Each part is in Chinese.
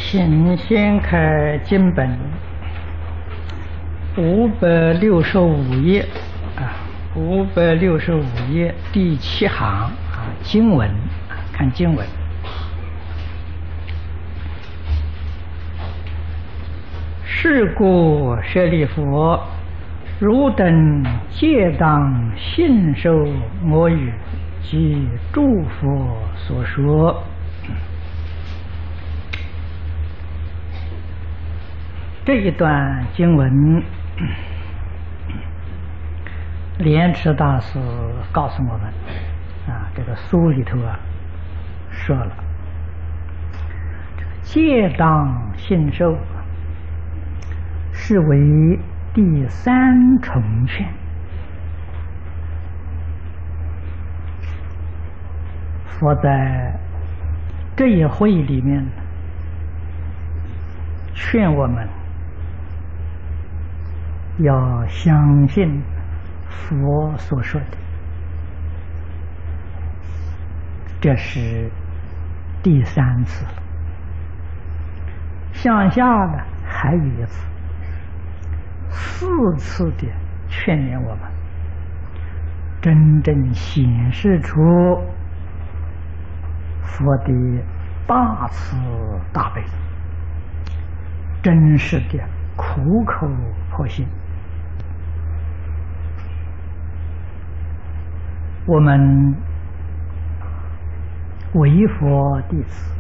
请先开经本565页565页第7行经文看经文。是故舍利弗，汝等皆当信受我语及诸佛所说。这一段经文，莲池大师告诉我们，这个书里头说了，皆当信受是为第3重劝。佛在这一会里面劝我们要相信佛所说的，这是第3次了。向下呢还有一次，4次的劝勉我们，真正显示出佛的大慈大悲，真实的苦口婆心。我们为佛弟子，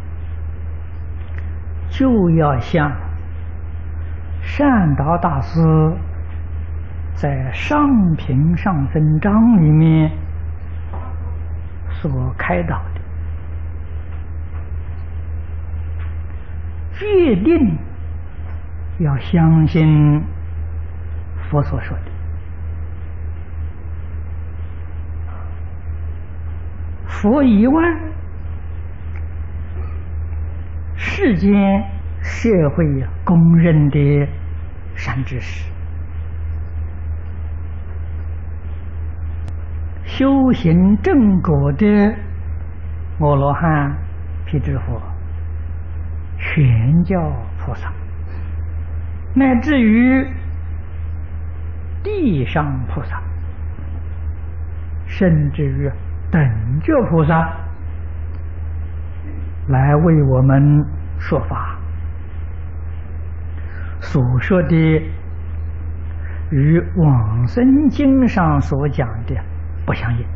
就要像善导大师在《上品上生章》里面所开导的，决定要相信佛所说的。佛以外，世间社会公认的善知识，修行正果的阿罗汉、辟支佛、全教菩萨，乃至于地上菩萨，甚至于等觉菩萨，来为我们说法，所说的与往生经上所讲的不相应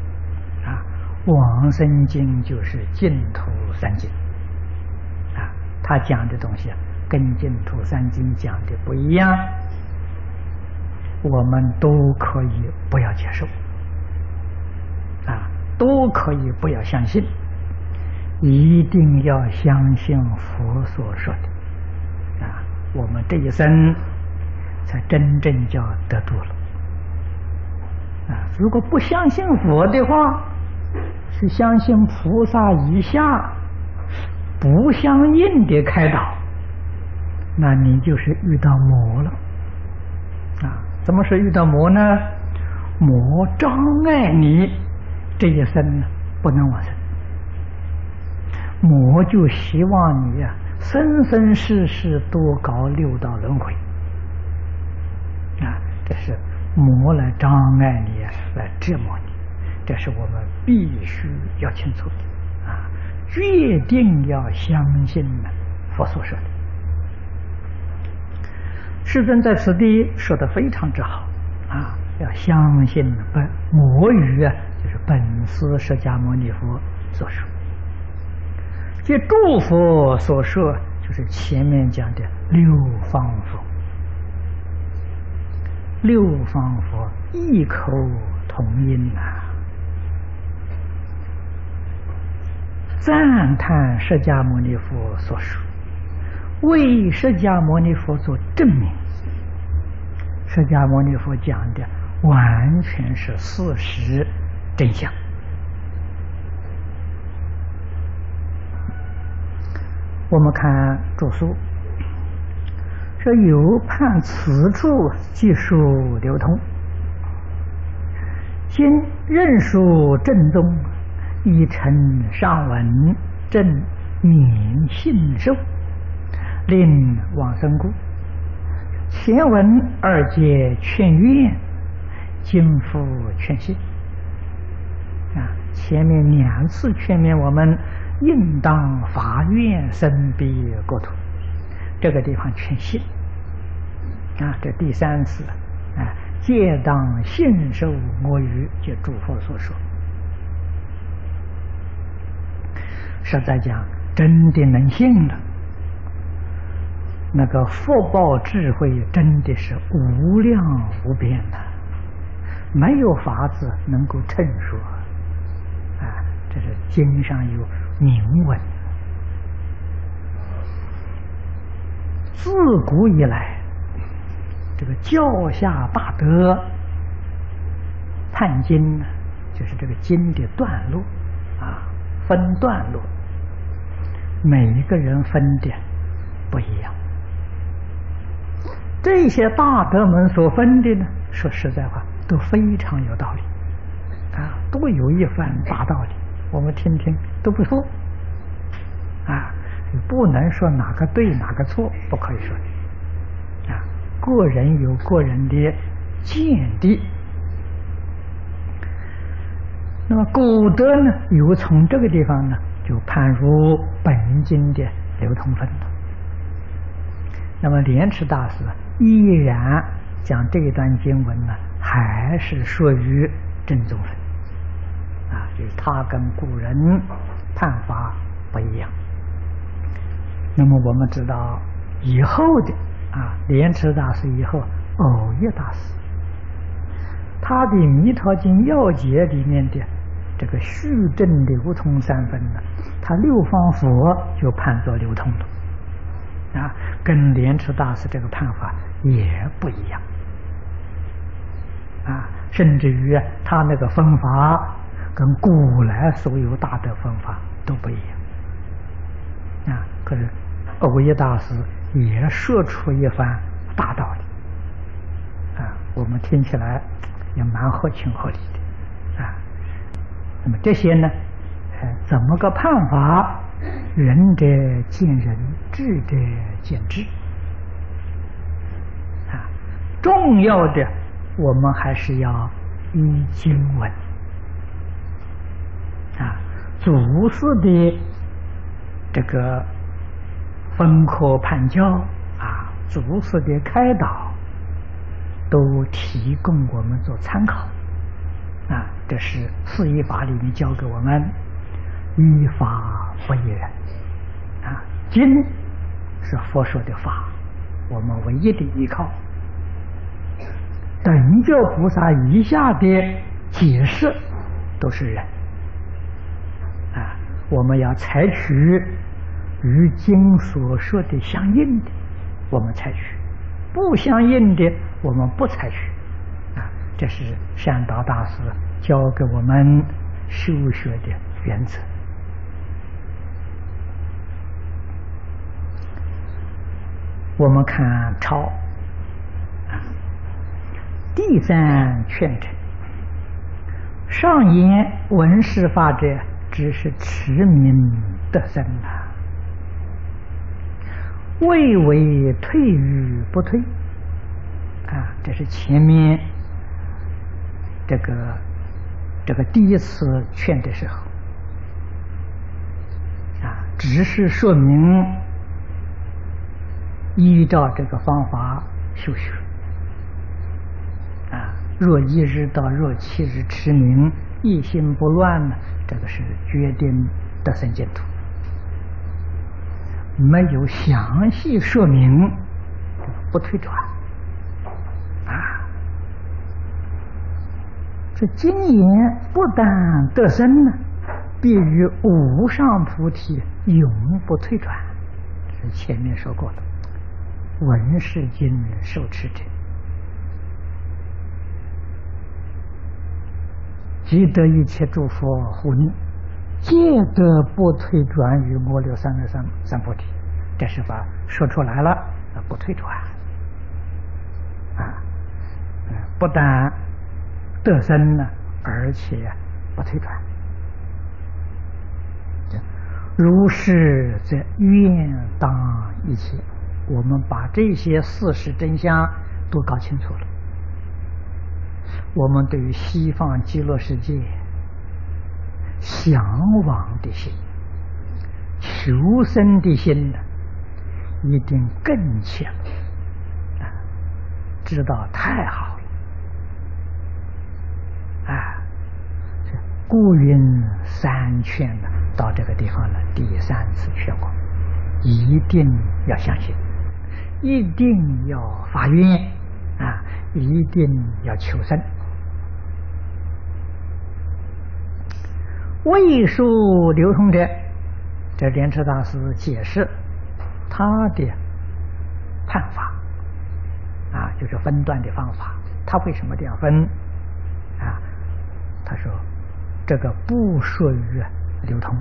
往生经就是净土三经他讲的东西跟净土三经讲的不一样，我们都可以不要接受都可以不要相信，一定要相信佛所说的我们这一生才真正叫得度了如果不相信佛的话，是相信菩萨以下不相应的开导，那你就是遇到魔了怎么是遇到魔呢？魔障碍你这一生呢不能往生，魔就希望你生生世世多搞6道轮回这是魔来障碍你来折磨你，这是我们必须要清楚的决定要相信佛所说的。世尊在此地说得非常之好要相信魔语就是本师释迦牟尼佛所说，这诸佛所说就是前面讲的6方佛，6方佛异口同音赞叹释迦牟尼佛所说，为释迦牟尼佛做证明，释迦牟尼佛讲的完全是事实真相。我们看注释说，有判此处技术流通，今任属正宗，一称上文正免信受令往生故。前文二节劝愿，今复劝信。前面2次劝勉我们应当发愿生彼国土，这个地方劝信。这第3次戒当信受我语，就诸佛所说。实在讲，真的能信了，那个福报智慧真的是无量无边的，没有法子能够称说。这是经上有明文。自古以来，这个教下大德判经呢，就是这个经的段落分段落，每一个人分的不一样。这些大德们所分的呢，说实在话都非常有道理都有一番大道理，我们听听都不错不能说哪个对哪个错，不可以说的个人有个人的见地。那么古德呢，有从这个地方呢就判入本经的流通分了。那么莲池大师依然讲这一段经文呢，还是属于正宗分就是他跟古人判法不一样。那么我们知道以后的莲池大师以后，藕益大师他的《弥陀经要解》里面的这个虚正流通3分呢，他六方佛就判作流通的跟莲池大师这个判法也不一样甚至于他那个分法跟古来所有大德分法都不一样可是藕益大师也说出一番大道理我们听起来也蛮合情合理的那么这些呢怎么个判法？仁者见仁，智者见智重要的我们还是要依经文祖师的这个分科判教祖师的开导都提供我们做参考这是四依法里面教给我们依法不依人经是佛说的法，我们唯一的依靠。等觉菩萨以下的解释都是人我们要采取与经所说的相应的，我们采取；不相应的，我们不采取这是善导大师教给我们修学的原则。我们看抄第3劝者，上言闻是法者，只是持名得生未为退与不退这是前面这个第1次劝的时候只是说明依照这个方法修学若1日到若7日持名，一心不乱呢，这个是决定得生净土。没有详细说明，不退转这经言不但得生呢，必于无上菩提永不退转，这是前面说过的。闻是经受持者，即得一切诸佛护念，皆得不退转于我六三昧三菩提。这是把说出来了，不退转不但得生呢，而且不退转。如是则愿当一切。 我们把这些事实真相都搞清楚了，我们对于西方极乐世界向往的心、求生的心呢，一定更切了。知道太好了啊！故云三劝呢，到这个地方了，第3次劝过，一定要相信，一定要发愿啊，一定要求生。为数流通者，这莲池大师解释他的判法啊，就是分段的方法。他为什么这样分啊？他说这个不属于流通，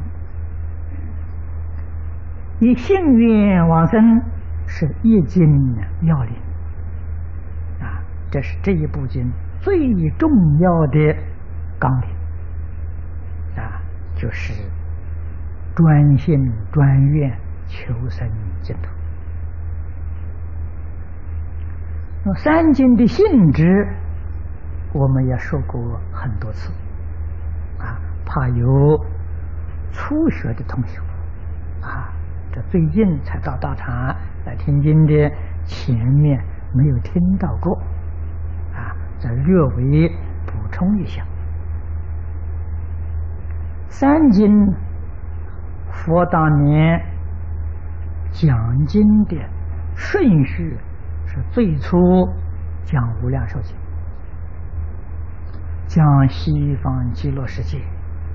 以信愿往生是一经要领啊，这是这一部经最重要的纲领啊，就是专心专愿求生净土。那三经的性质我们也说过很多次啊，怕有初学的同学啊，这最近才到道场来听经的，前面没有听到过啊，再略微补充一下。三经佛当年讲经的顺序是最初讲无量寿经，讲西方极乐世界，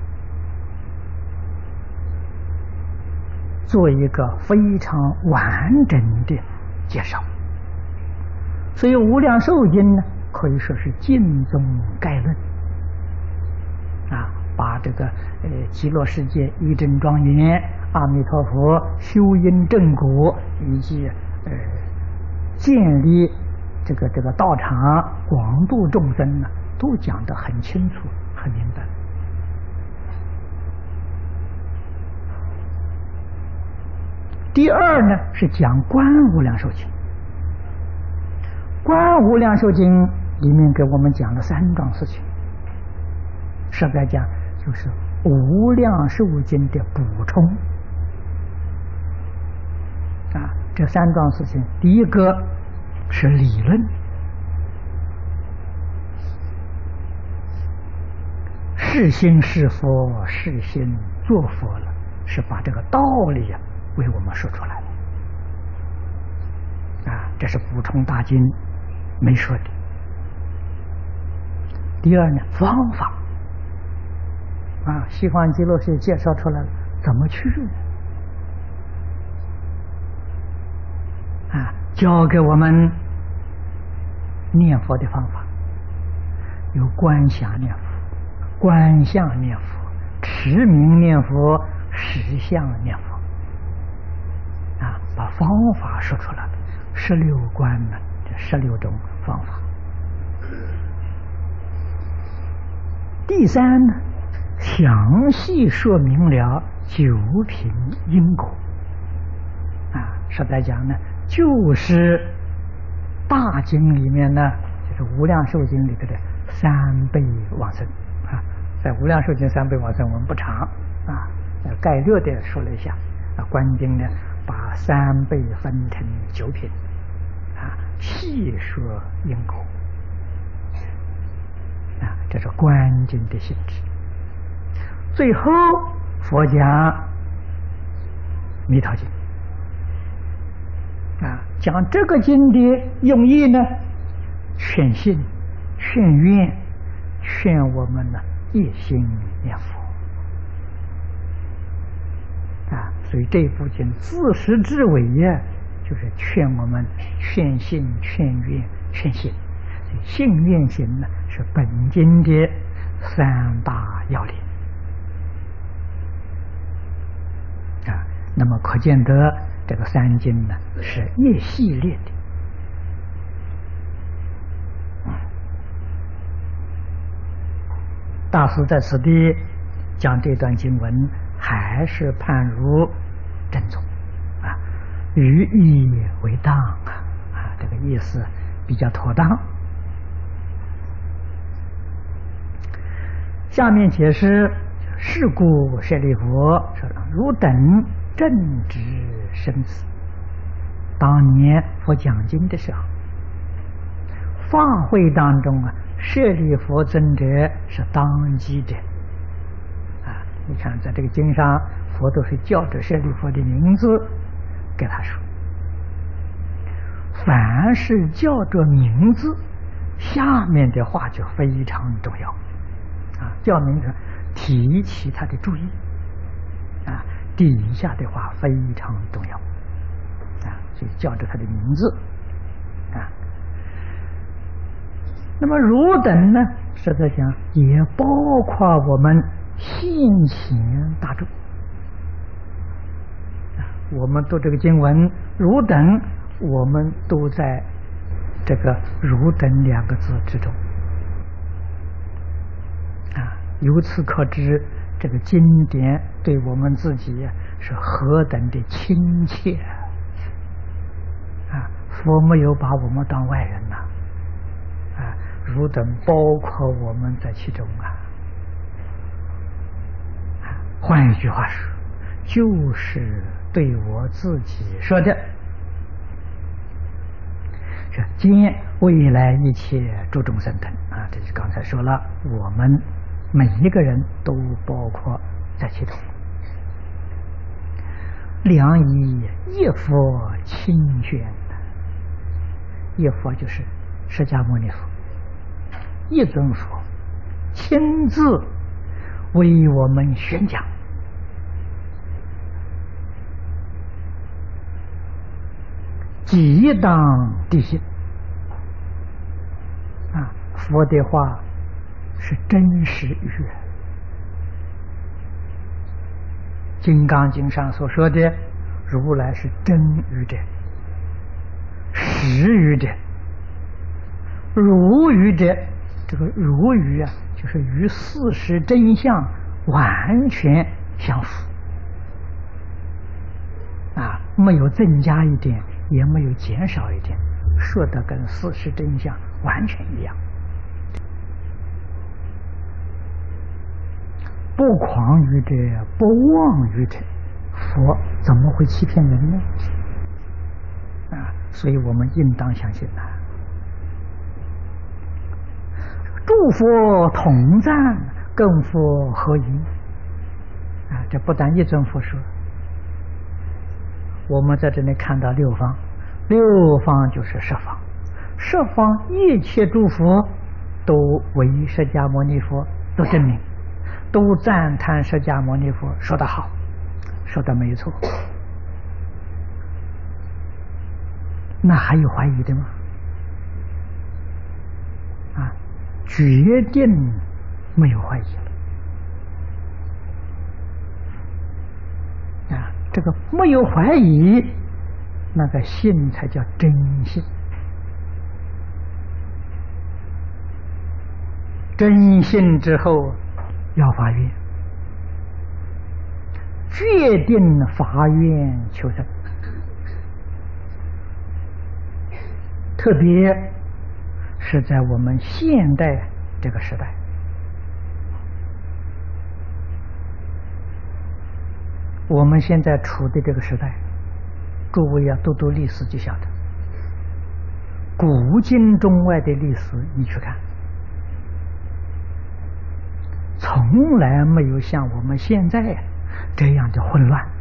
做一个非常完整的介绍。所以无量寿经呢，可以说是尽宗概论啊，把这个极乐世界一真庄严、阿弥陀佛修因正果以及建立这个道场、广度众生呢，都讲得很清楚、很明白。第二呢是讲观无量寿经，观无量寿经里面给我们讲了3桩事情，实在讲就是无量寿经的补充啊。这3桩事情，第一个是理论，是心是佛，是心做佛了，是把这个道理啊为我们说出来了啊，这是补充大经没说的。第二呢，方法啊，西方极乐世界介绍出来了，怎么去啊，教给我们念佛的方法，有观想念佛、观相念佛、持名念佛、实相念佛啊，把方法说出来了，16观呢，这16种方法。第三呢，详细说明了9品因果啊，实在讲呢，就是大经里面呢，就是无量寿经里头的3倍往生啊。在无量寿经3倍往生我们不长啊，概略的说了一下啊。观经呢，把3倍分成9品啊，细说因果啊，这是观经的性质。最后佛讲弥陀经啊，讲这个经的用意呢，劝信、劝愿、劝我们呢一心念佛啊，所以这部经自始至尾呀，就是劝我们劝信、劝愿、劝信。信愿行呢，是本经的3大要领啊。那么可见得这个3经呢是一系列的。大师在此地讲这段经文，还是判如正宗啊。 语意为当啊，这个意思比较妥当。下面解释：是故舍利弗说：“汝等正直生子。”当年佛讲经的时候，法会当中啊，舍利弗尊者是当机者啊。你看，在这个经上，佛都是叫着舍利弗的名字给他说。凡是叫着名字，下面的话就非常重要啊。叫名字提起他的注意啊，底下的话非常重要啊，所以叫着他的名字啊。那么汝等呢，实在讲也包括我们现前大众啊。我们读这个经文，汝等，我们都在这个“汝等”两个字之中啊。由此可知，这个经典对我们自己是何等的亲切啊！佛没有把我们当外人呐啊，汝等包括我们在其中啊。换一句话说，就是对我自己说的。是今未来一切诸众生等啊，这就刚才说了，我们每一个人都包括在其中。良以一佛亲宣，一佛就是释迦牟尼佛，一尊佛亲自为我们宣讲。即当地信啊，佛的话是真实语。金刚经上所说的如来是真语者、实语者、如语者。这个如语啊，就是与事实真相完全相符啊，没有增加一点，也没有减少一点，说的跟事实真相完全一样。不诳语者，不妄语者，佛怎么会欺骗人呢？啊，所以我们应当相信呐。诸佛同赞，更佛合一啊！这不但一尊佛说，我们在这里看到六方，六方就是十方，十方一切诸佛都为释迦牟尼佛都证明，都赞叹释迦牟尼佛说得好，说得没错，那还有怀疑的吗？啊，决定没有怀疑了啊！这个没有怀疑，那个信才叫真信。真信之后要发愿，决定发愿求生。特别是在我们现代这个时代，我们现在处的这个时代，诸位要读读历史就晓得，古今中外的历史你去看，从来没有像我们现在这样的混乱。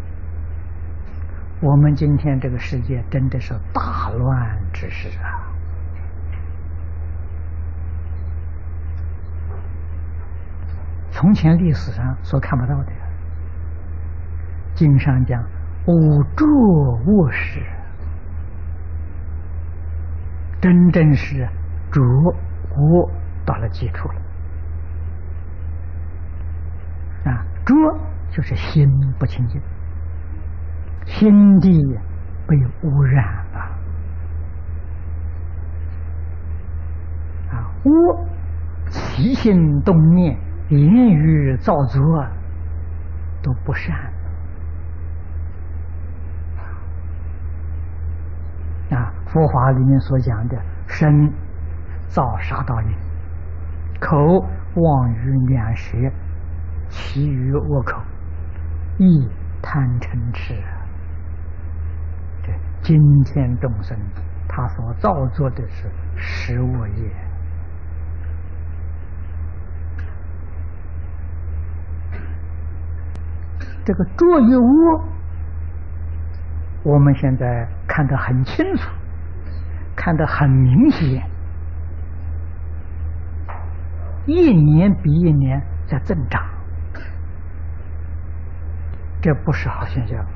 我们今天这个世界真的是大乱之时啊！从前历史上所看不到的，经上讲无着物事，真正是着物到了基础了啊！着就是心不清净，心地被污染了啊！污起心动念、言语造作都不善佛法里面所讲的身造杀盗业，口妄语两舌，其余恶口，意贪嗔痴。这今天众生他所造作的是十恶业。这个作与恶，我们现在看得很清楚，看得很明显，一年比一年在增长，这不是好现象。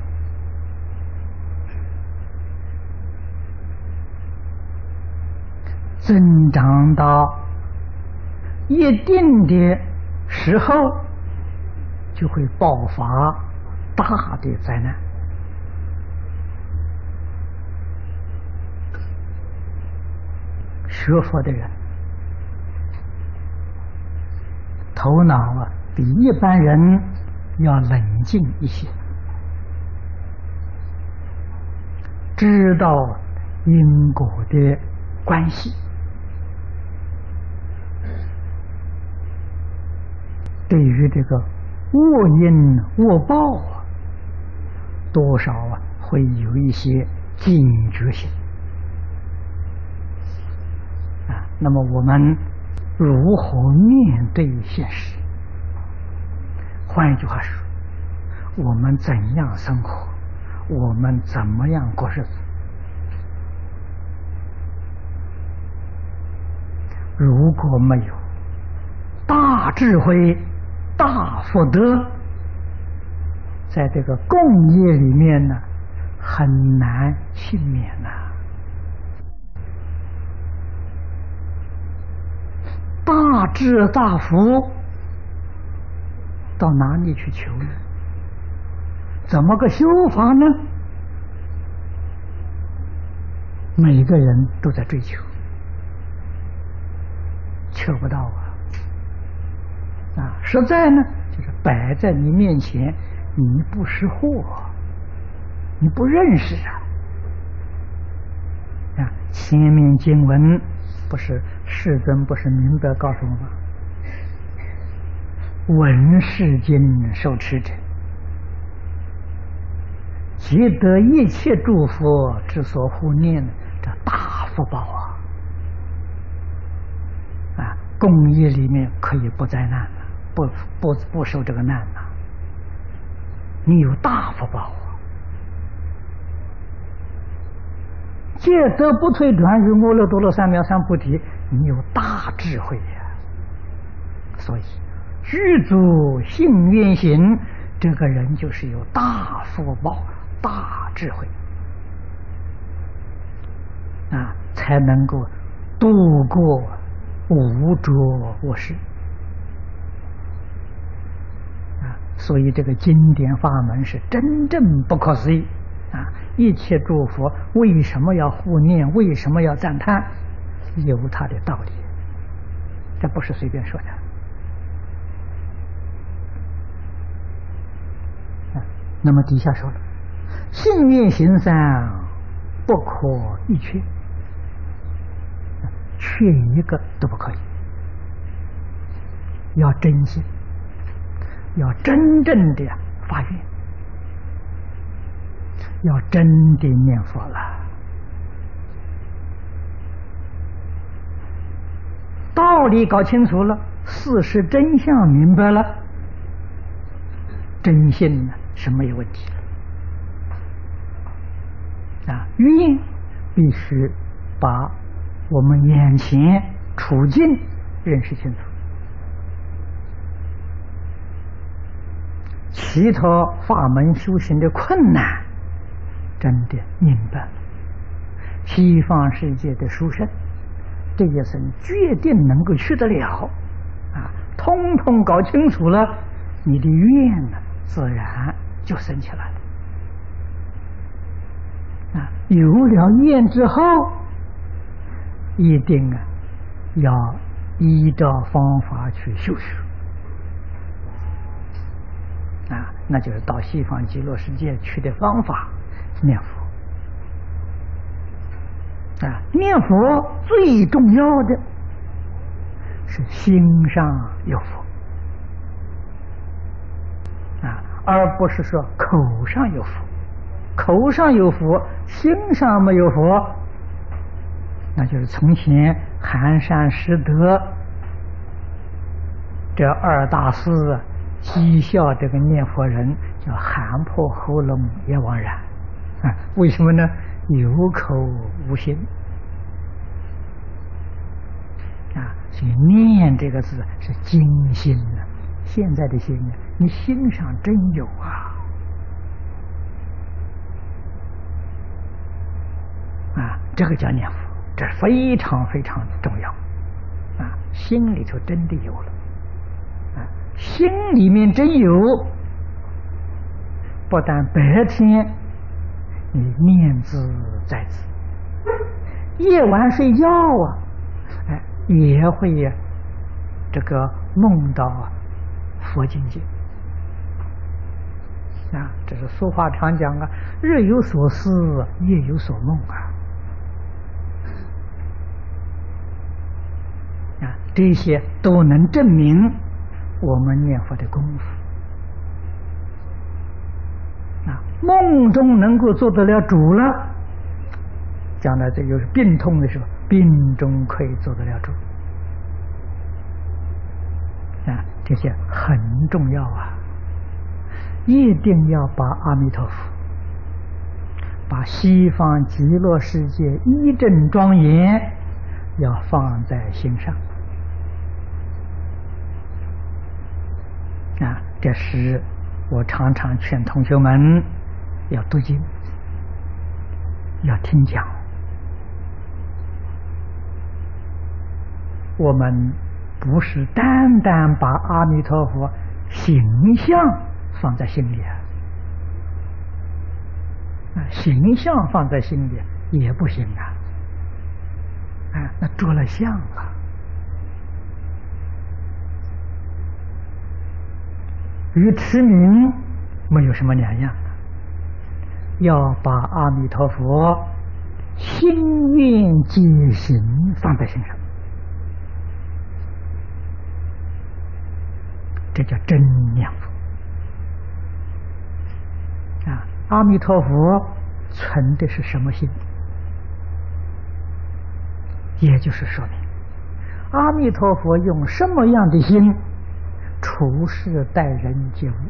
增长到一定的时候，就会爆发大的灾难。学佛的人头脑比一般人要冷静一些，知道因果的关系，对于这个恶因恶报多少会有一些警觉性那么我们如何面对现实？换一句话说，我们怎样生活？我们怎么样过日子？如果没有大智慧、大福德，在这个共业里面呢，很难幸免呐。大智大福到哪里去求呢？怎么个修法呢？每个人都在追求，求不到实在呢，就是摆在你面前，你不识货，你不认识前面经文不是世尊不是明白告诉我们，闻是经受持者，即得一切诸佛之所护念，这大福报共业里面可以不灾难了，不受这个难了，你有大福报戒则不退转于阿耨多罗三藐三菩提，你有大智慧所以具足信愿行，这个人就是有大福报、大智慧才能够度过无着无事所以这个经典法门是真正不可思议一切诸佛为什么要护念？为什么要赞叹？有它的道理，这不是随便说的那么底下说了，信愿行三不可一缺，缺一个都不可以，要真心，要真正的发愿，要真的念佛了。道理搞清楚了，事实真相明白了，真心呢是没有问题的愿必须把我们眼前处境认识清楚，其他法门修行的困难真的明白了，西方世界的殊胜这一生决定能够去得了通通搞清楚了，你的愿呢自然就升起来了有了愿之后，一定要依照方法去修学那就是到西方极乐世界去的方法念佛念佛最重要的是心上有佛而不是说口上有佛。口上有佛，心上没有佛，那就是从前寒山拾得这二大师讥笑这个念佛人，叫喊破喉咙也枉然为什么呢？有口无心所以念这个字是精心的。现在的心呢，你心上真有这个叫念佛，这是非常非常重要心里头真的有了心里面真有，不但白天你念兹在兹，夜晚睡觉也会这个梦到佛境界这是俗话常讲日有所思，夜有所梦这些都能证明我们念佛的功夫梦中能够做得了主了，将来这就是病痛的时候，病中可以做得了主这些很重要一定要把阿弥陀佛，把西方极乐世界一真庄严要放在心上这是我常常劝同学们要读经，要听讲。我们不是单单把阿弥陀佛形象放在心里形象放在心里也不行那着了相与持名没有什么两样要把阿弥陀佛心愿解行放在心上，这叫真念佛阿弥陀佛存的是什么心？也就是说明阿弥陀佛用什么样的心处事待人接物，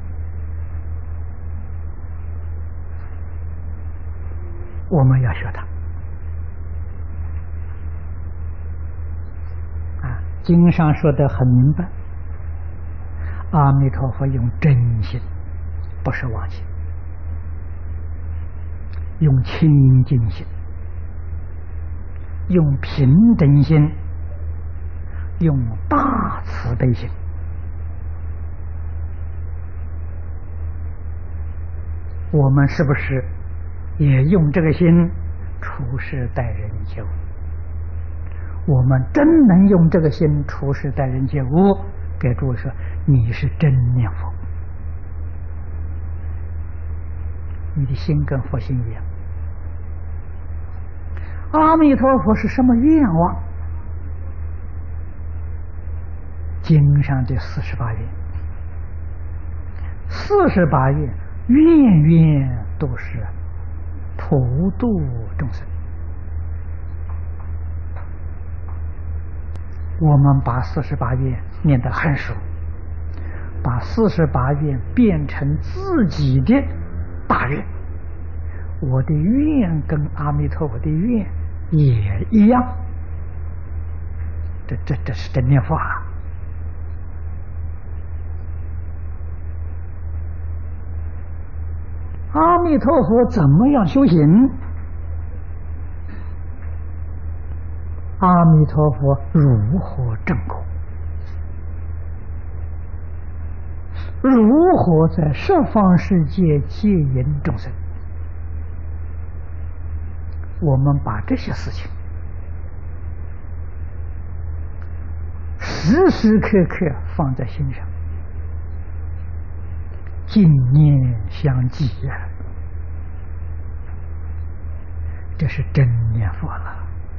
我们要学他经上说得很明白，阿弥陀佛用真心，不是妄心，用清净心，用平等心，用大慈悲心。我们是不是也用这个心处事待人接物？我们真能用这个心处事待人接物，给诸位说你是真念佛，你的心跟佛心一样。阿弥陀佛是什么愿望？经上的48愿，48愿愿愿都是普度众生。我们把48愿念得很熟，把48愿变成自己的大愿，我的愿跟阿弥陀佛的愿也一样，这是真念佛啊！阿弥陀佛怎么样修行？阿弥陀佛如何正果？如何在十方世界接引众生？我们把这些事情时时刻刻放在心上，静念相继这是真念佛了。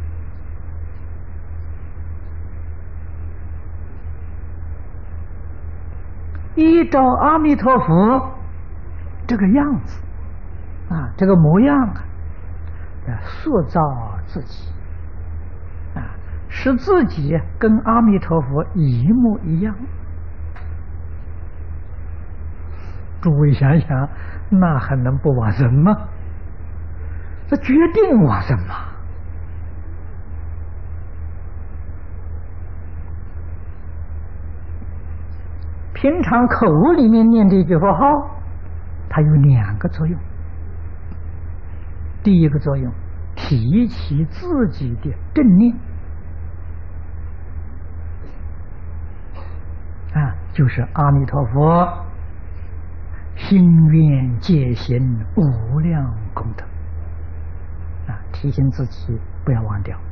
依照阿弥陀佛这个样子这个模样塑造自己使自己跟阿弥陀佛一模一样。诸位想想，那还能不往生吗？这决定往生嘛。平常口里面念这句佛号，它有2个作用。第一个作用，提起自己的正念就是阿弥陀佛心愿戒行无量功德提醒自己不要忘掉。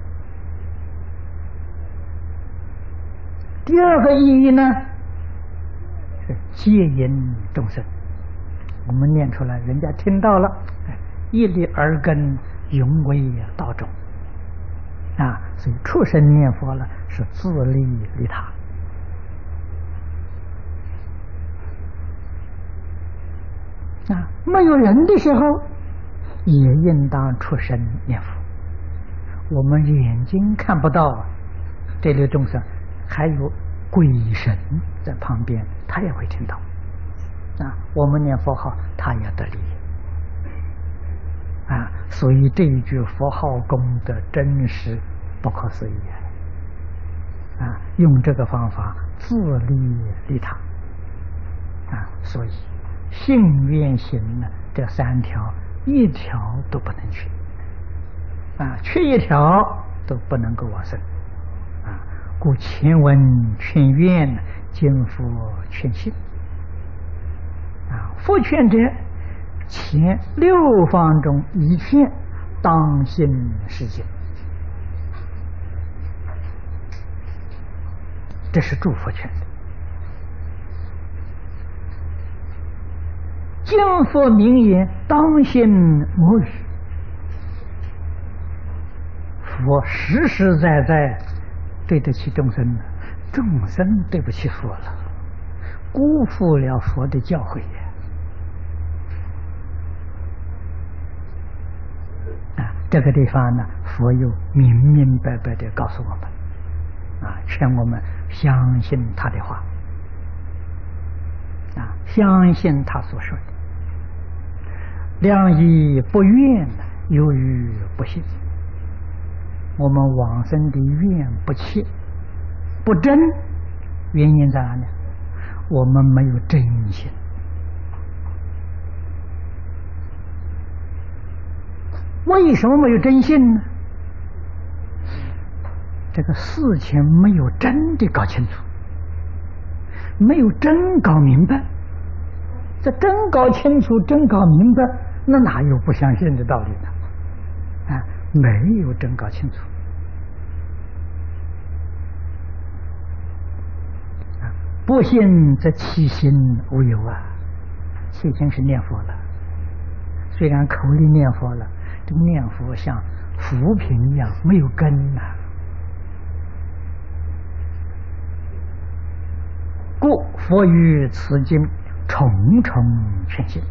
第二个意义呢，是戒引众生。我们念出来，人家听到了，一力而根，永为道种所以畜生念佛了，是自利利他没有人的时候，也应当出声念佛。我们眼睛看不到这类众生，还有鬼神在旁边，他也会听到我们念佛号，他也得利益所以这一句佛号功德真是不可思议用这个方法自利利他所以信愿行呢，这3条一条都不能缺缺一条都不能够往生故前文劝愿，今复劝信复劝者，前6方中一劝，当信是经。这是诸佛劝的。今复名言，当信母语。佛实实在在对得起众生的，众生对不起佛了，辜负了佛的教诲这个地方呢，佛又明明白白地告诉我们劝我们相信他的话相信他所说的。良医不愿，由于不信。我们往生的愿不切不真，原因在哪里？我们没有真心。为什么没有真心呢？这个事情没有真的搞清楚，没有真搞明白。这真搞清楚，真搞明白，那哪有不相信的道理呢？没有真搞清楚不信则其心无有其心是念佛了，虽然口里念佛了，这个念佛像浮萍一样没有根故佛于此经重重劝信，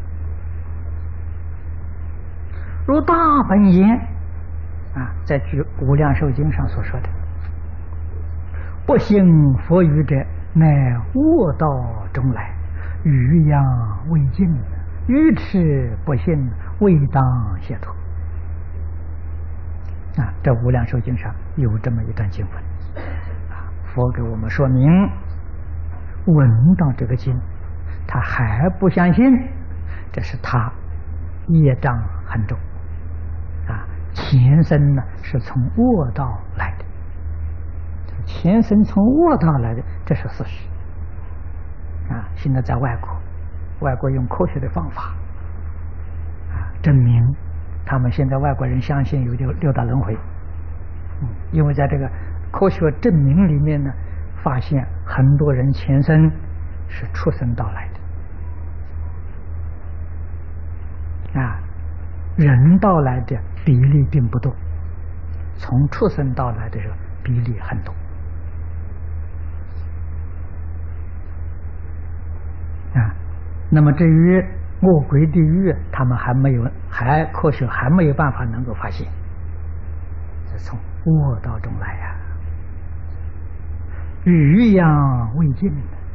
如大本言在据无量寿经上所说的，不信佛语者，乃卧道中来，余殃未尽，愚痴不信，未当解脱。这无量寿经上有这么一段经文佛给我们说明，闻到这个经他还不相信，这是他业障很重前身呢是从卧道来的，前身从卧道来的，这是事实现在在外国用科学的方法证明，他们现在外国人相信有六道轮回因为在这个科学证明里面呢，发现很多人前身是畜生道来的人道来的比例并不多，从畜生道来的时候比例很多那么至于恶鬼地狱，他们科学还没有办法能够发现，是从恶道中来呀，欲扬未尽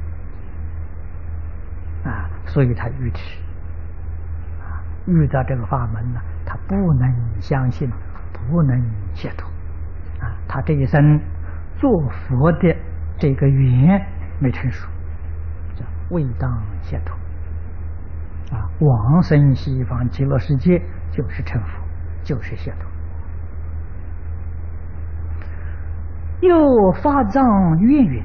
啊，所以他愚痴啊，遇到这个法门呢，他不能相信，不能解脱啊，他这一生做佛的这个缘没成熟，叫未当解脱啊，往生西方极乐世界就是成佛，就是解脱。又发藏愿云，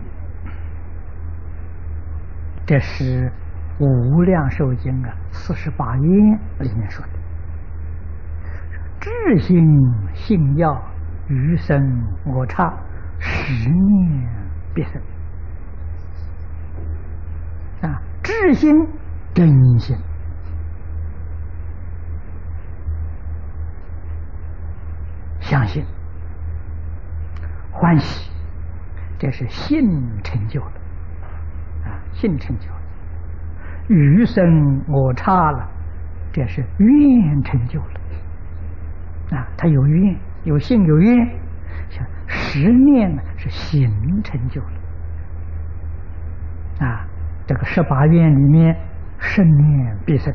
这是《无量寿经》48愿里面说的：至心信要，余生我刹，10念必生。啊，至心真心，相信。欢喜，这是信成就了啊，信成就了。余生我刹了，这是愿成就了啊，他有愿，有信有愿。像10念呢是行成就了啊，这个18愿里面10念必生。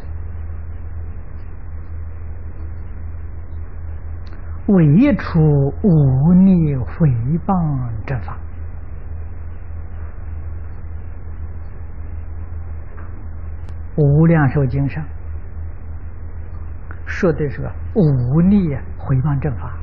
唯除无逆诽谤之法，无量寿经上说的是无逆诽谤正法，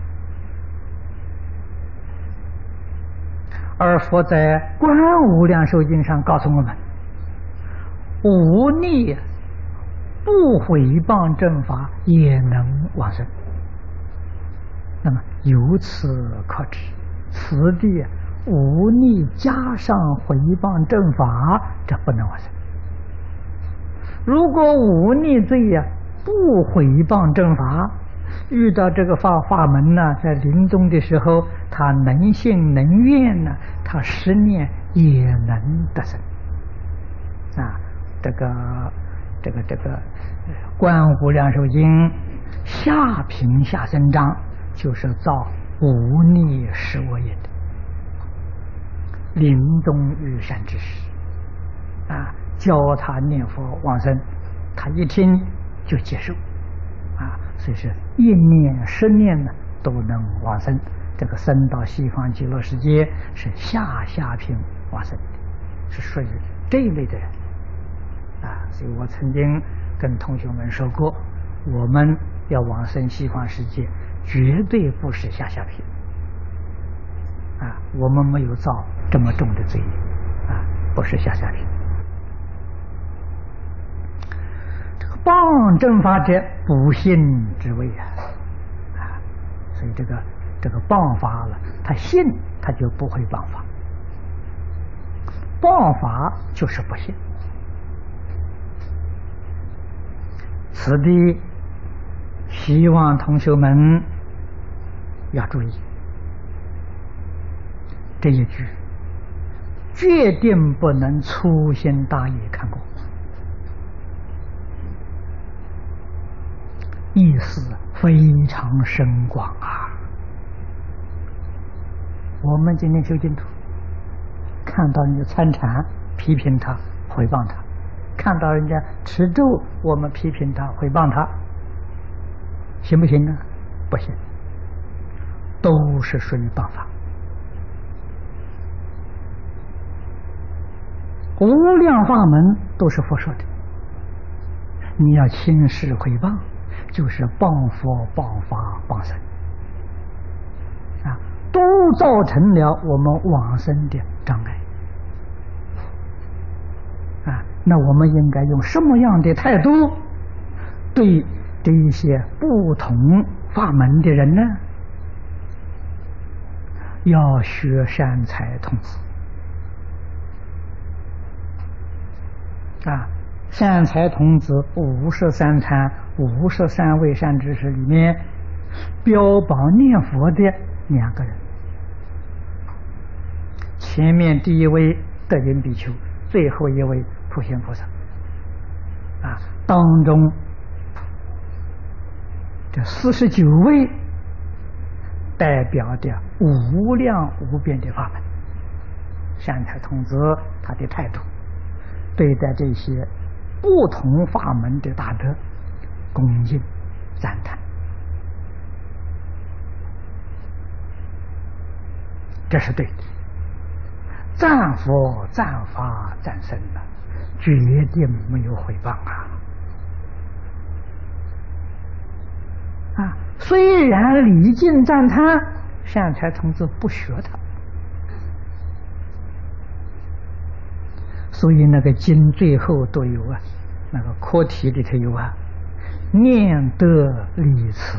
而佛在观无量寿经上告诉我们，无逆不诽谤正法也能往生。那么由此可知，此地无逆加上诽谤正法，这不能往生。如果无逆罪不诽谤正法，遇到这个法门呢，在临终的时候，他能信能愿呢，他10念也能得生啊。这个观无量寿经下品下生章，就是造无逆十恶业的临终遇善知识啊，教他念佛往生，他一听就接受啊，所以是1念10念呢都能往生。这个生到西方极乐世界是下品往生的，是属于这一类的人啊。所以我曾经跟同学们说过，我们要往生西方世界，绝对不是下品啊，我们没有造这么重的罪业啊，不是下品。这个谤正法者，不信之谓啊，所以这个谤法了，他信他就不会谤法，谤法就是不信。此地希望同学们要注意这一句，决定不能粗心大意看过，意思非常深广啊。我们今天修净土，看到人家参禅，批评他，诽谤他；看到人家持咒，我们批评他，诽谤他，行不行呢？不行，都是属于谤法。无量法门都是佛说的，你要轻视诽谤，就是谤佛、谤法、谤僧啊，都造成了我们往生的障碍啊。那我们应该用什么样的态度对这一些不同法门的人呢？要学善财童子啊，善财童子53参53位善知识里面，标榜念佛的2个人，前面第一位德云比丘，最后一位普贤菩萨啊，当中这49位代表的无量无边的法门。善财童子他的态度，对待这些不同法门的大德，恭敬赞叹，这是对的。赞佛、赞法、赞僧的，决定没有诽谤啊！虽然礼敬赞叹，善财童子不学他，所以那个经最后都有啊，那个课题里头有啊，念得礼辞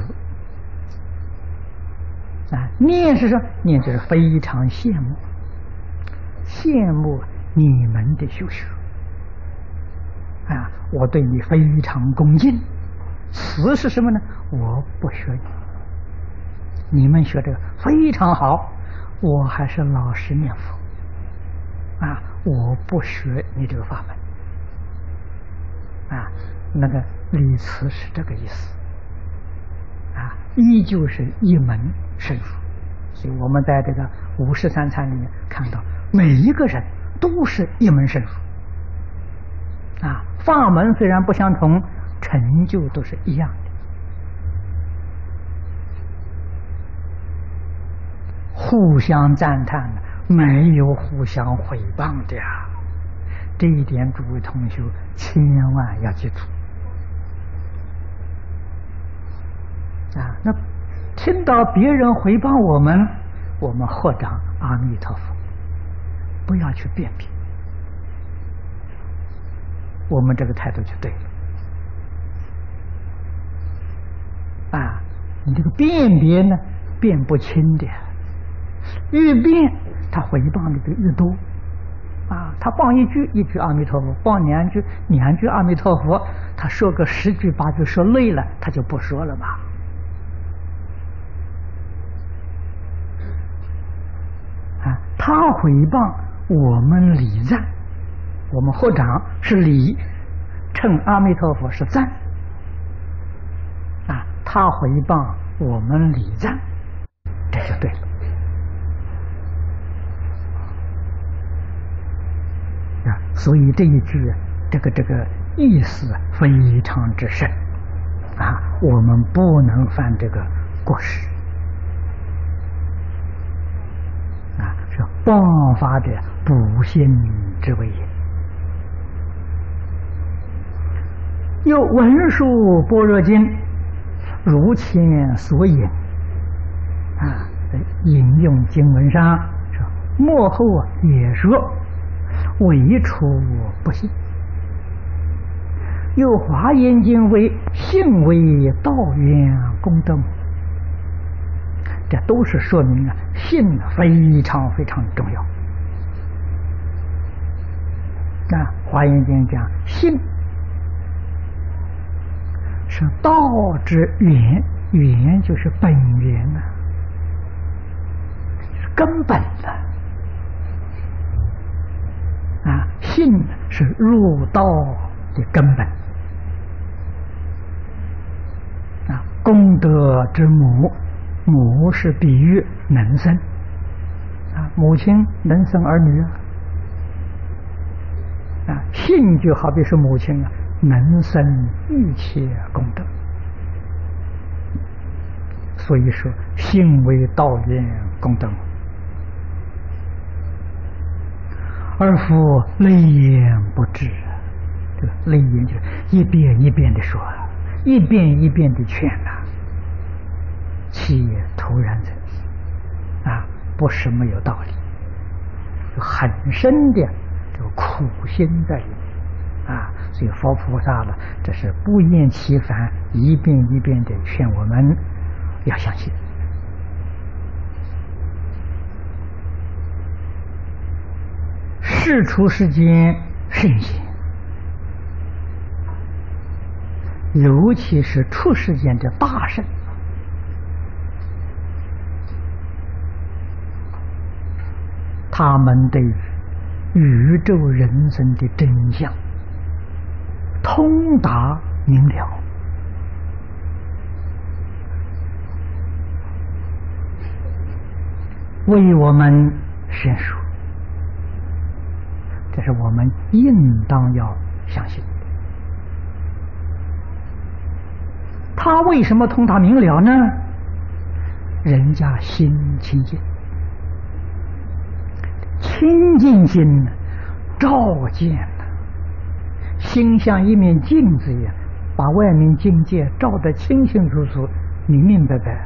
啊，念是说念就是非常羡慕。羡慕你们的修学啊！我对你非常恭敬。词是什么呢？我不学你，你们学这个非常好，我还是老实念佛啊！我不学你这个法门啊！那个礼词是这个意思啊，依旧是一门深入。所以我们在这个53参里面看到，每一个人都是一门深入啊，法门虽然不相同，成就都是一样的，互相赞叹，没有互相诽谤的呀。这一点诸位同学千万要记住啊！那听到别人诽谤我们，我们合掌阿弥陀佛，不要去辩别，我们这个态度就对了啊！你这个辨别呢，辨不清的，越辩他诽谤的就越多啊！他谤一句一句阿弥陀佛，谤2句2句阿弥陀佛，他说个10句8句说累了，他就不说了嘛。他诽谤我们礼赞，我们合掌是礼，称阿弥陀佛是赞啊。他诽谤我们礼赞，这就对了啊。所以这一句这个意思非常之深啊，我们不能犯这个过失。是谤法的不信之为也。又文殊般若经如前所引啊，引用经文上说，末后也说唯除不信。又华严经为信为道源功德母，这都是说明啊，信非常非常重要啊。华严经讲信是道之源，源就是本源呐，是根本的啊。信是入道的根本啊。功德之母，母是比喻能生啊，母亲能生儿女啊，信就好比是母亲啊，能生一切功德。所以说信为道源功德母，而复类言不至。这个类言就是一遍一遍的说，一遍一遍的劝其突然者啊，不是没有道理，有很深的这个苦心在里面啊。所以佛菩萨呢，这是不厌其烦，一遍一遍的劝我们要相信。世出世间圣贤，尤其是出世间的大圣，他们对宇宙人生的真相通达明了，为我们宣说，这是我们应当要相信。他为什么通达明了呢？人家心清净，清净心照见了，心像一面镜子一样，把外面境界照得清清楚楚、明明白白。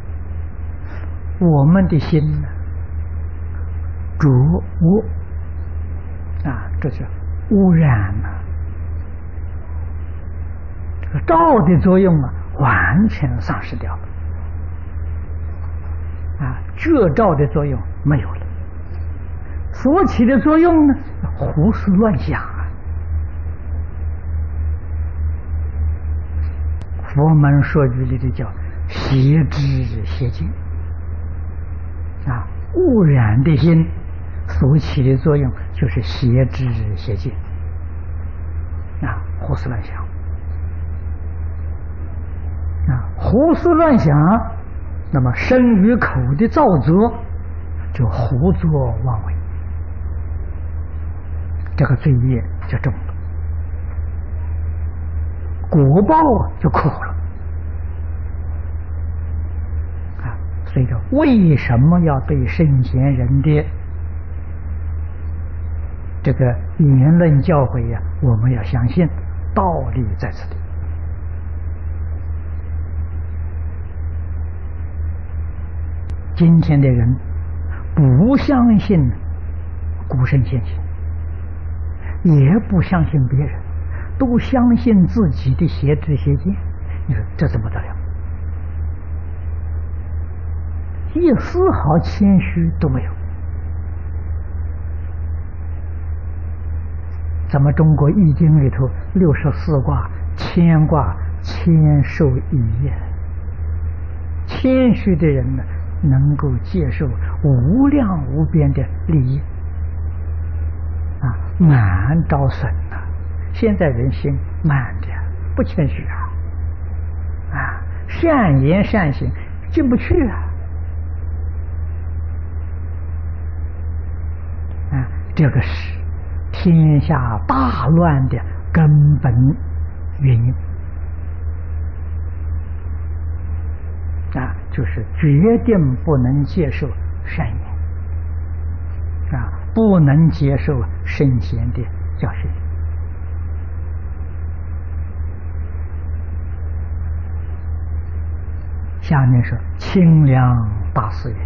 我们的心呢，浊污啊，这是污染了。这个照的作用啊，完全丧失掉了。啊，这照的作用没有了，所起的作用呢，胡思乱想啊。佛门说句里的叫邪知邪见啊，污染的心所起的作用就是邪知邪见啊，胡思乱想啊，胡思乱想。那么身与口的造作就胡作妄为，这个罪业就重了，果报就苦了啊！所以说，为什么要对圣贤人的这个言论教诲呀，我们要相信，道理在此地。今天的人不相信古圣先贤，也不相信别人，都相信自己的邪知邪见。你说这怎么得了？一丝毫谦虚都没有。咱们中国易经里头64卦，谦卦谦受益业，谦虚的人呢，能够接受无量无边的利益啊，满招损啊！现在人心慢的不谦虚啊，善言善行进不去啊，这个是天下大乱的根本原因啊，就是决定不能接受善言啊，不能接受圣贤的教训。下面说清凉大师云：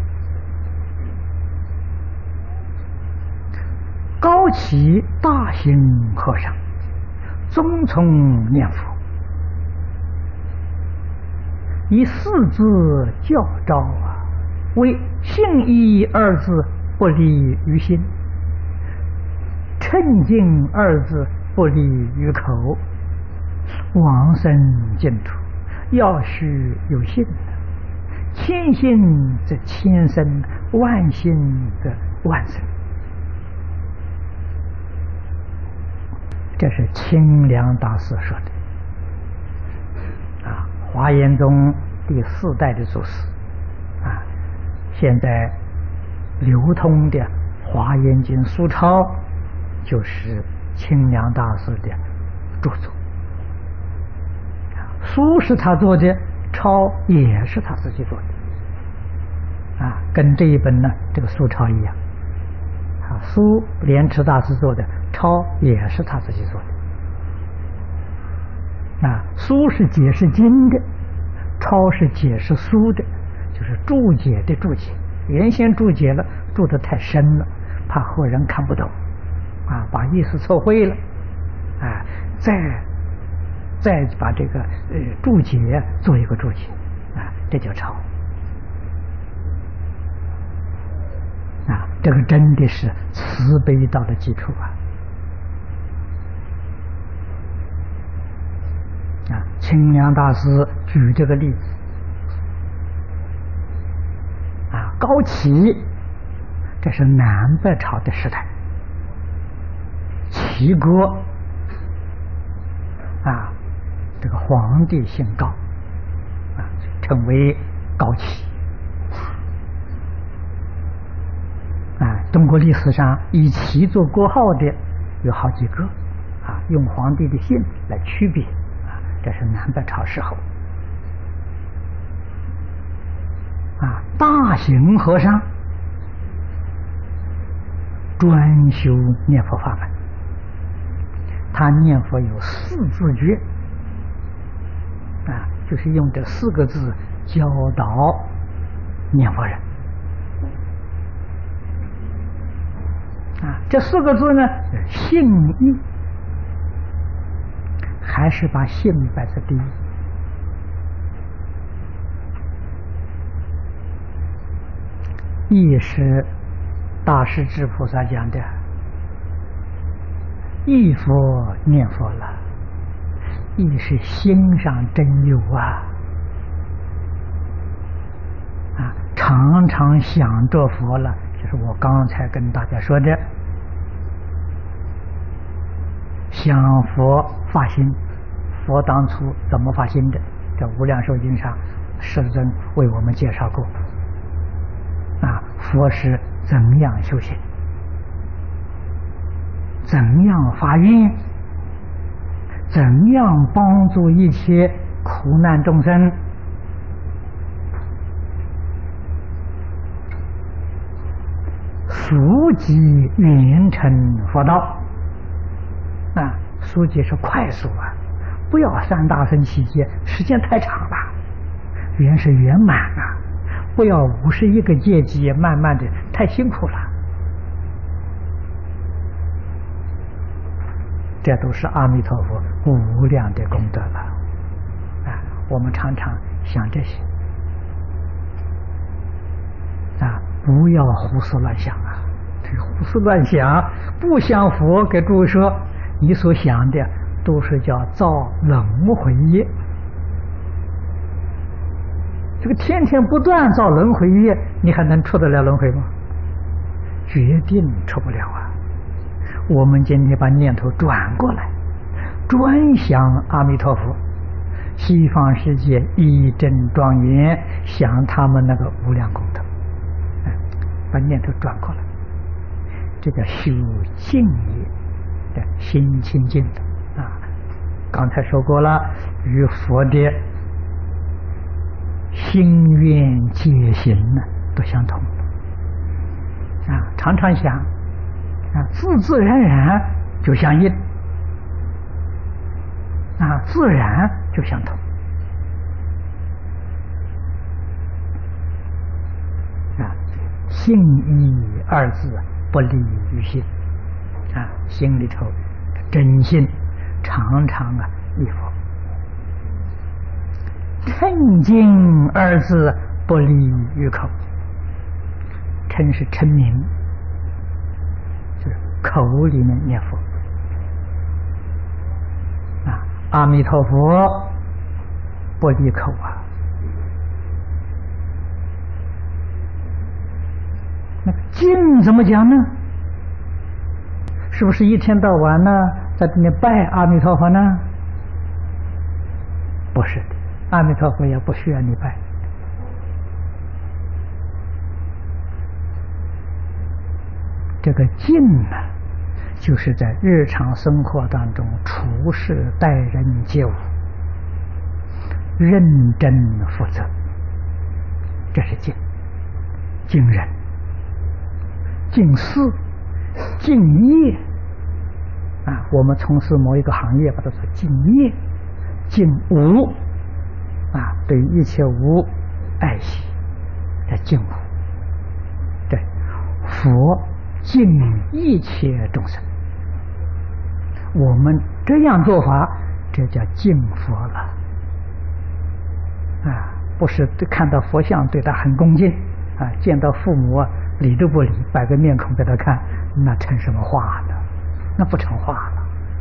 高起大行和尚，宗从念佛，以四字教招啊，为信义二字不离于心，称敬二字不离于口，往生净土要须有信，千信则千生，万信则万生。这是清凉大师说的啊，华严宗第4代的祖师啊，现在流通的《华严经》书抄就是清凉大师的著作，书是他做的，抄也是他自己做的啊，跟这一本呢这个书抄一样啊，书莲池大师做的，抄也是他自己做的啊，书是解释经的，抄是解释书的，就是注解的注解。原先注解了，注得太深了，怕后人看不懂啊，把意思错会了啊，再把这个注解做一个注解啊，这叫抄啊，这个真的是慈悲道的基础啊！清凉大师举这个例子啊，高齐这是南北朝的时代，齐国啊，这个皇帝姓高，啊，称为高启。啊，中国历史上以启做国号的有好几个，啊，用皇帝的姓来区别，啊，这是南北朝时候。啊，大行和尚专修念佛法门，他念佛有4字诀，啊，就是用这4个字教导念佛人。啊，这4个字呢，信义，还是把信摆在第一。义是大势至菩萨讲的，义佛念佛了，义是心上真有啊，啊，常常想着佛了，就是我刚才跟大家说的，想佛发心，佛当初怎么发心的？这《无量寿经》上，世尊为我们介绍过。啊，佛是怎样修行，怎样发愿，怎样帮助一切苦难众生，速疾圆成佛道。啊，速疾是快速啊，不要3大乘期间，时间太长了。圆是圆满啊。不要51个阶级，慢慢的太辛苦了。这都是阿弥陀佛无量的功德了。啊，我们常常想这些，啊，不要胡思乱想啊！这胡思乱想，不想佛给诸位说，你所想的都是叫造轮回业。这个天天不断造轮回业，你还能出得了轮回吗？决定出不了啊！我们今天把念头转过来，专想阿弥陀佛，西方世界一真庄严，想他们那个无量功德，把念头转过来，这叫修净业，心清净的啊！刚才说过了，与佛的心愿戒行呢都相同啊，常常想啊，自自然然就相应啊，自然就相同啊。信义2字不离于心啊，心里头真心常常啊忆佛。称经2字不离于口，称是称名，就是口里面念佛啊，阿弥陀佛不离口啊。那经怎么讲呢？是不是一天到晚呢在这里拜阿弥陀佛呢？不是的，阿弥陀佛也不需要你拜。这个敬呢，就是在日常生活当中处事待人接物认真负责，这是敬。敬人、敬事、敬业啊，我们从事某一个行业，把它说敬业、敬无啊，对一切无爱惜，叫敬无。对，佛敬一切众生，我们这样做法，这叫敬佛了啊！不是看到佛像对他很恭敬啊，见到父母啊理都不理，摆个面孔给他看，那成什么话呢？那不成话了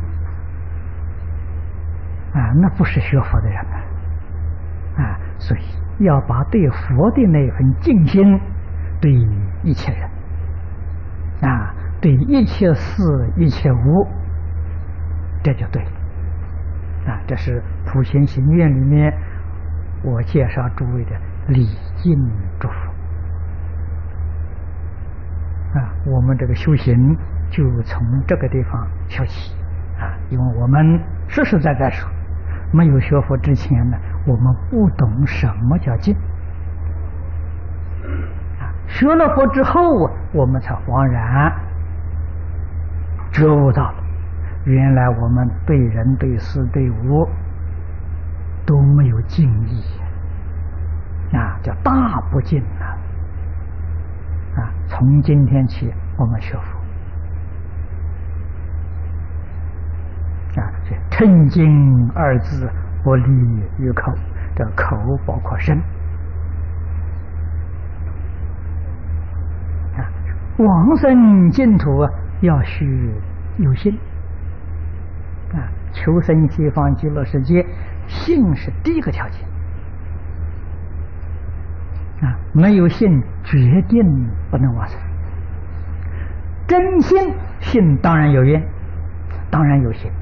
啊！那不是学佛的人啊！所以要把对佛的那份敬心，对一切人啊，对一切事一切物，这就对了啊，这是普贤行愿里面我介绍诸位的礼敬祝福啊。我们这个修行就从这个地方修起啊，因为我们实实在在说，没有学佛之前呢，我们不懂什么叫敬啊。学了佛之后，我们才恍然觉悟到了，原来我们对人对事对物都没有敬意啊，叫大不敬啊！啊，从今天起我们学佛啊，这称敬二字不离于口，这口包括身啊，往生净土要须有信啊，求生西方极乐世界，信是第一个条件啊，没有信决定不能往生。真信信当然有愿，当然有信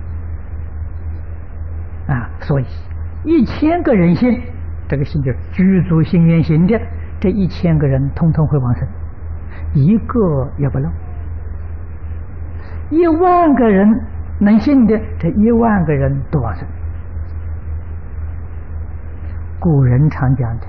啊，所以1000个人信，这个信就是具足信愿行的，这1000个人通通会往生，一个也不漏。10000个人能信的，这10000个人都往生。古人常讲的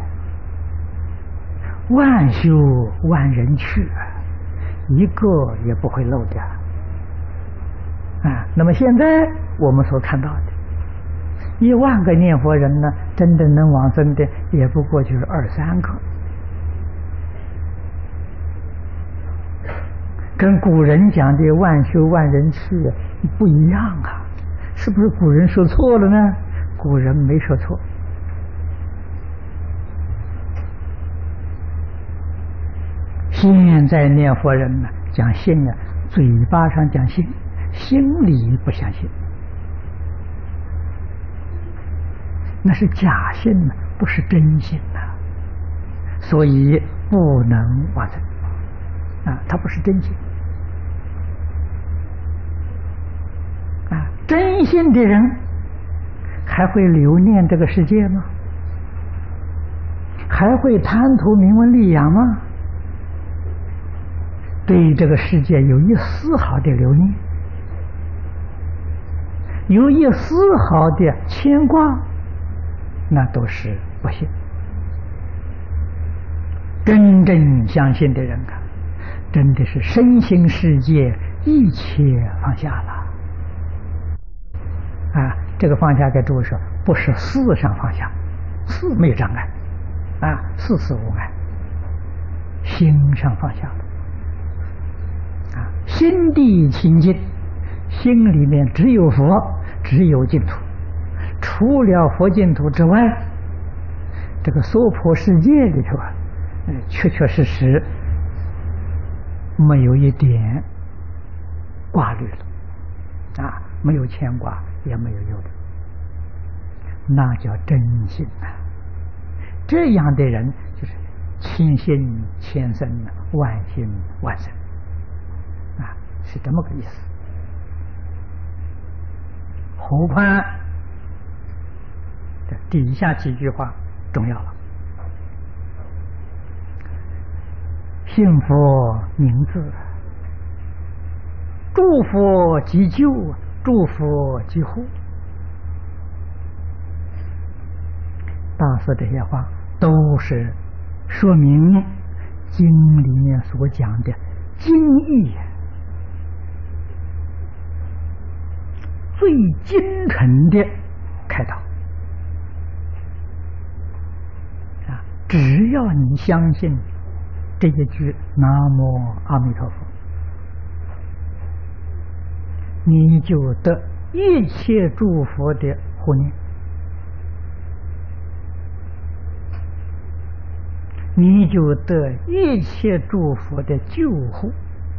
万修万人去，一个也不会漏掉啊。那么现在我们所看到的10000个念佛人呢，真正能往生的也不过就是2-3个，跟古人讲的万修万人去不一样啊。是不是古人说错了呢？古人没说错。现在念佛人呢，讲信啊，嘴巴上讲信，心里不相信，那是假信呢，不是真信呐，所以不能往生啊，它不是真信啊。真信的人还会留念这个世界吗？还会贪图名闻利养吗？对这个世界有一丝毫的留念，有一丝毫的牵挂，那都是不信。真正相信的人啊，真的是身心世界一切放下了啊！这个放下给诸位说，不是事上放下，事没有障碍啊，事无碍，心上放下了。心地清净，心里面只有佛，只有净土，除了佛净土之外，这个娑婆世界里头啊，确确实实没有一点挂虑了啊，没有牵挂，也没有忧虑，那叫真心啊！这样的人就是千心千生，万心万生。是这么个意思。何况这底下几句话重要了：信佛名字，祝佛即救，祝佛即护。大师这些话都是说明经里面所讲的经义最精诚的开导啊！只要你相信这一句南无阿弥陀佛，你就得一切诸佛的护念，你就得一切诸佛的救护。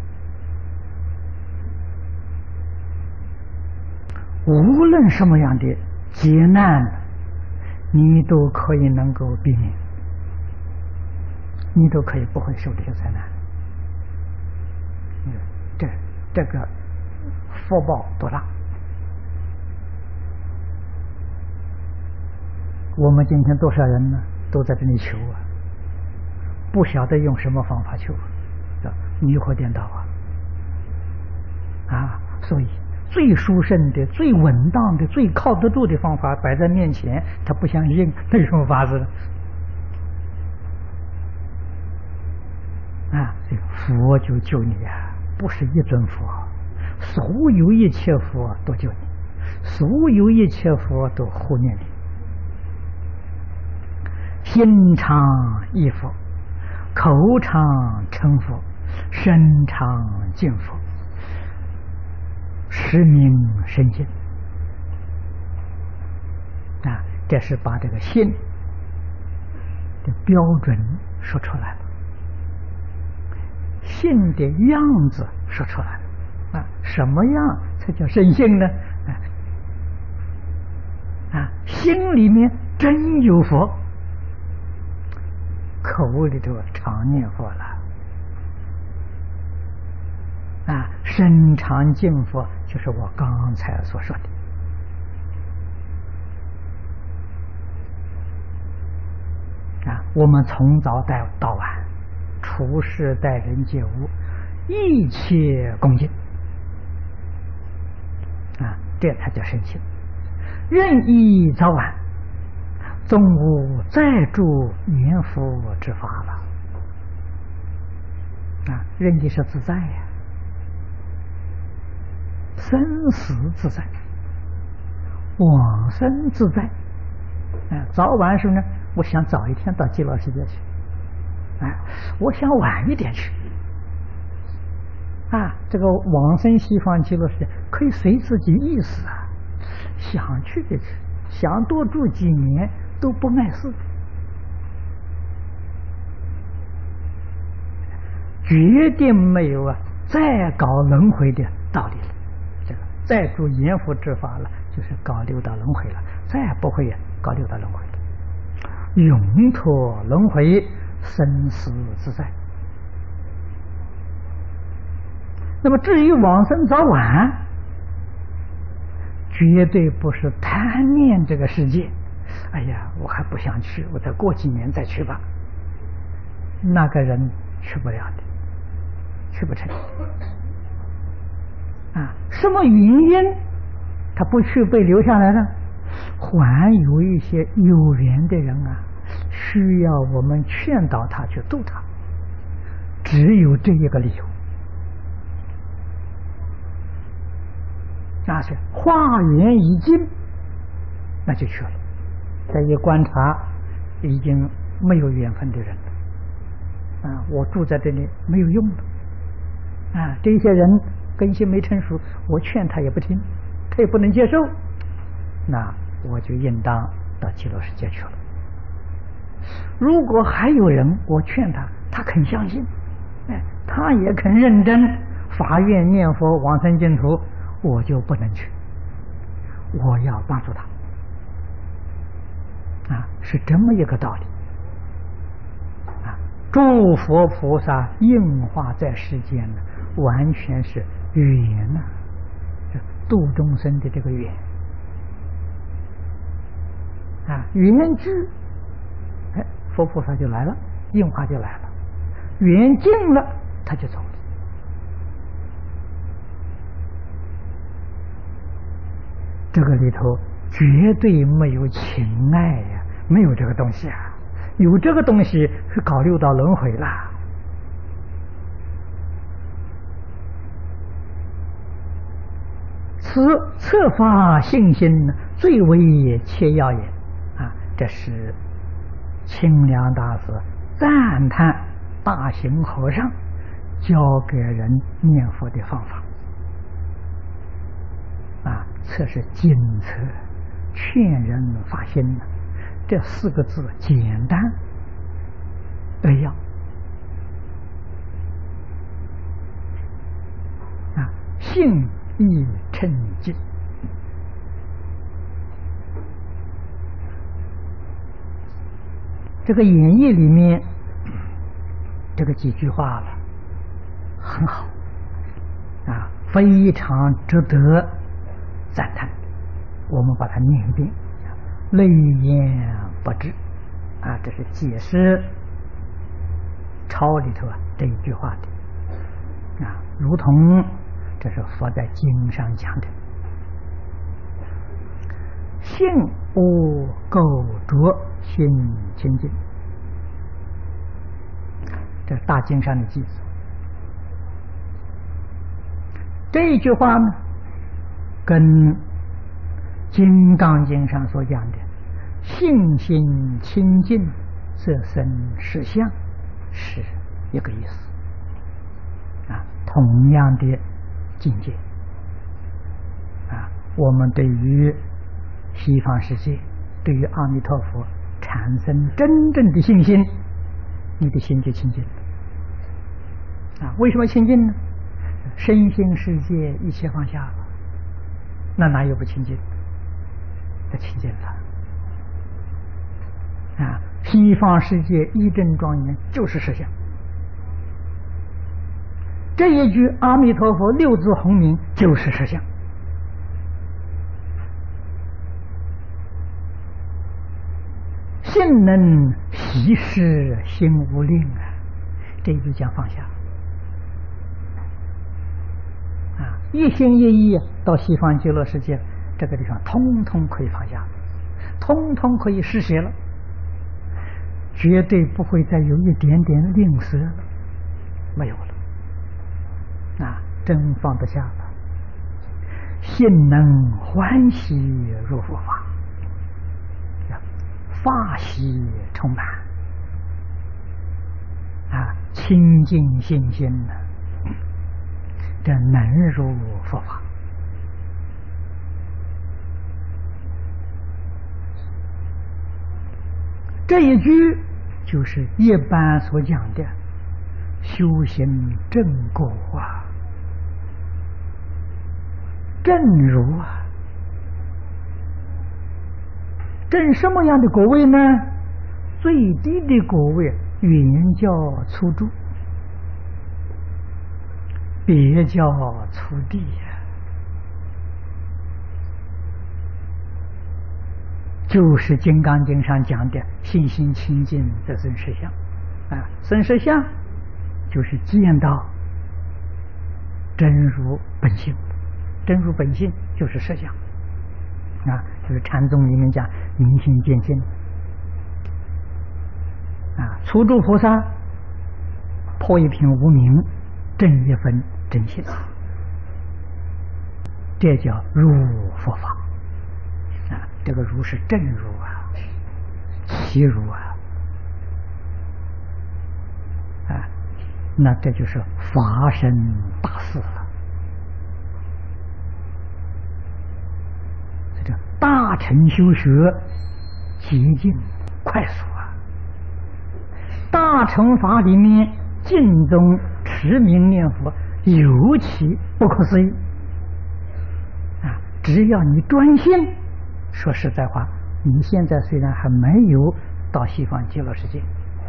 无论什么样的劫难，你都可以能够避免，你都可以不会受这些灾难。这个福报多大我们今天多少人呢？都在这里求啊，不晓得用什么方法求，迷惑颠倒啊！所以最殊胜的、最稳当的、最靠得住的方法摆在面前，他不相信，那有什么法子呢？啊，佛就救你啊，不是一尊佛，所有一切佛都救你，所有一切佛都护念你。心常忆佛，口常称佛，身常敬佛，实名深信。啊，这是把这个信的标准说出来了，信的样子说出来了。啊，什么样才叫深信呢？心里面真有佛，口里头常念佛了。啊，身常敬佛，就是我刚才所说的。啊，我们从早到晚，处事待人接物，一切恭敬。啊，这才叫深信。任意早晚，纵无再住念佛之法了。啊，任意是自在呀，生死自在，往生自在。早晚时候呢，我想早一天到极乐世界去，我想晚一点去。这个往生西方极乐世界可以随自己意思啊，想去就去，想多住几年都不碍事，决定没有再搞轮回的道理了。这个再住阎浮之法了，就是搞六道轮回了，再也不会搞六道轮回了，永脱轮回，生死自在。那么至于往生早晚，绝对不是贪念这个世界。哎呀，我还不想去，我再过几年再去吧。那个人去不了的，去不成。什么原因他不去被留下来呢？还有一些有缘的人需要我们劝导他去度他，只有这一个理由。那是化缘已尽，那就去了。再一观察，已经没有缘分的人了。我住在这里没有用了。这些人根性没成熟，我劝他也不听，他也不能接受，那我就应当到极乐世界去了。如果还有人我劝他，他肯相信，他也肯认真发愿念佛往生净土，我就不能去，我要帮助他。是这么一个道理。诸佛菩萨应化在世间呢，完全是缘呐，度众生的这个缘。缘聚，佛菩萨就来了，应化就来了；缘尽了，他就走了。这个里头绝对没有情爱呀，没有这个东西啊！有这个东西是搞六道轮回啦。此策发信心最为切要也。这是清凉大师赞叹大行和尚教给人念佛的方法。策是精策，劝人发心呢。这四个字简单扼要。信义称敬。这个演义里面这个几句话了，很好，非常值得赞叹。我们把它念一遍：泪眼不知。啊，这是解释抄里头这一句话的。啊，如同这是佛在经上讲的，性无垢浊，心清净。这是大经上的记载。这一句话呢，跟《金刚经》上所讲的性心清净，色身实相是一个意思。啊，同样的境界。啊，我们对于西方世界，对于阿弥陀佛产生真正的信心，你的心就清净了。啊，为什么清净呢？身心世界一切放下了，那哪有不清净？这清净了。啊，西方世界一真庄严就是实相。这一句阿弥陀佛六字洪名就是实相。性能习事心无吝啊，这一句讲放下。啊，一心一意到西方极乐世界这个地方，通通可以放下，通通可以实现了，绝对不会再有一点点吝啬了，没有了。啊，真放得下了，性能欢喜入佛法，法喜充满，啊，清净信心呢，这能入佛法。这一句就是一般所讲的修行正果啊，正如啊。正什么样的果位呢？最低的果位原叫初住，别叫初地呀，就是《金刚经》上讲的信心清净的生实相。啊，生实相就是见到真如本性，真如本性就是实相。啊，就是禅宗里面讲明心见性。啊，初住菩萨破一品无明，证一分真性，这叫入佛法。啊，这个如是正如啊，其如啊，啊，那这就是法身大事了。大乘修学捷径快速啊！大乘法里面净宗持名念佛尤其不可思议啊！只要你专心，说实在话，你现在虽然还没有到西方极乐世界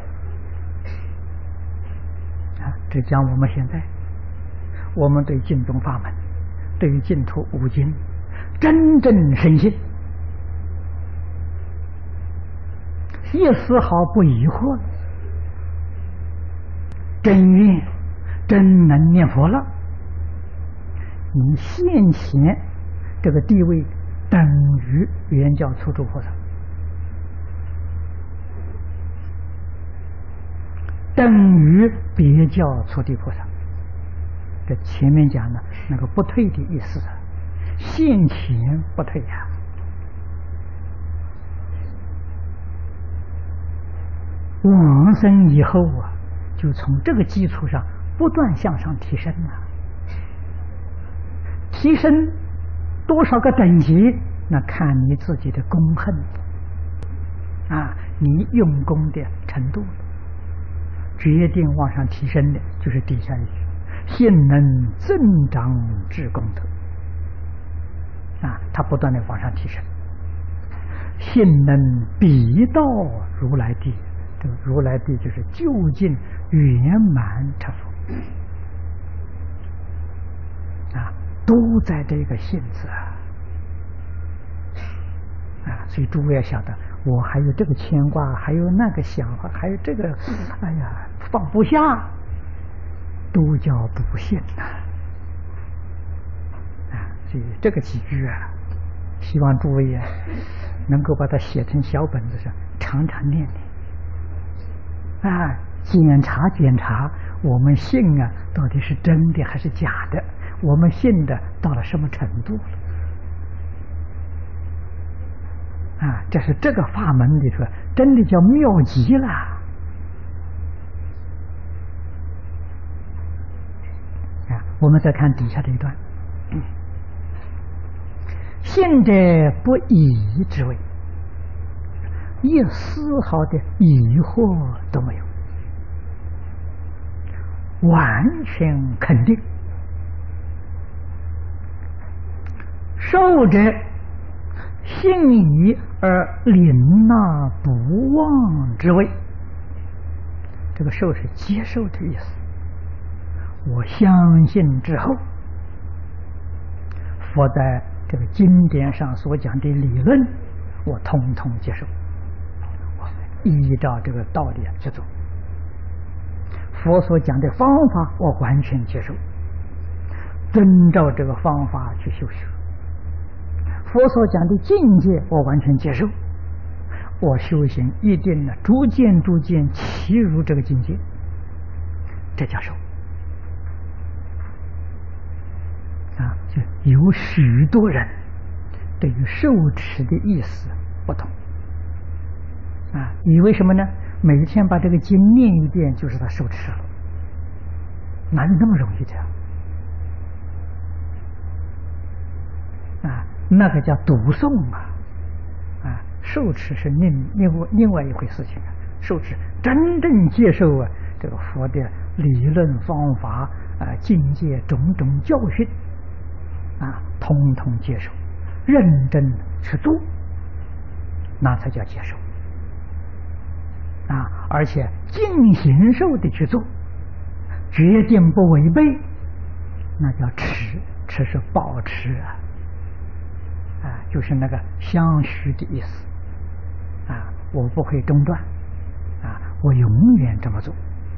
啊，这讲我们现在，我们对净宗法门，对于净土五经真正深信，一丝毫不疑惑了，真愿真能念佛了，你现前这个地位等于原教初住菩萨，等于别教初地菩萨。这前面讲的那个不退的意思啊，现前不退呀。往生以后啊，就从这个基础上不断向上提升啊，提升多少个等级，那看你自己的功恨啊，你用功的程度，决定往上提升的就是底下一句，性能增长至功德啊，它不断的往上提升，性能必到如来地。这个如来地就是究竟圆满成佛啊，都在这个性字啊，所以诸位要晓得， 我还有这个牵挂，还有那个想法，还有这个，哎呀，放不下，都叫不信呐。所以这个几句啊，希望诸位能够把它写成小本子上，常常念念。检查检查，我们信啊，到底是真的还是假的？我们信的到了什么程度了？这是这个法门里头真的叫妙极了。我们再看底下这一段。信者不疑之谓，一丝毫的疑惑都没有，完全肯定。受者信疑而领纳不忘之谓，这个受是接受的意思。我相信之后，佛在这个经典上所讲的理论，我统统接受，我依照这个道理去做。佛所讲的方法，我完全接受，遵照这个方法去修学。佛所讲的境界，我完全接受。我修行一定呢，逐渐契入这个境界，这叫受。就有许多人对于受持的意思不同，以为什么呢？每天把这个经念一遍，就是他受持了，哪有那么容易的？那个叫读诵受持是另外一回事情。受持真正接受这个佛的理论方法境界种种教训统统接受，认真去做，那才叫接受而且尽形受的去做，决定不违背，那叫持。持是保持就是那个相续的意思我不会中断我永远这么做。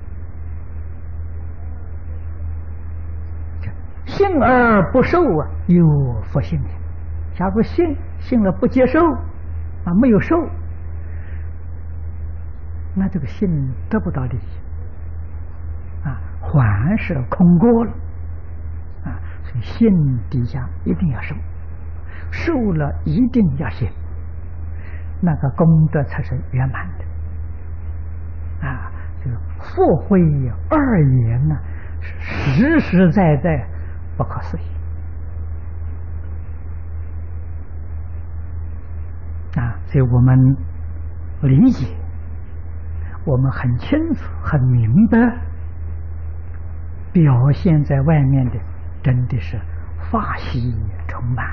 信而不受有佛性也。假如信了不接受没有受，那这个信得不到利益还是空过了所以信底下一定要受，受了一定要信，那个功德才是圆满的这个佛慧二言呢，是实实在在不可思议所以我们理解，我们很清楚很明白，表现在外面的真的是法喜充满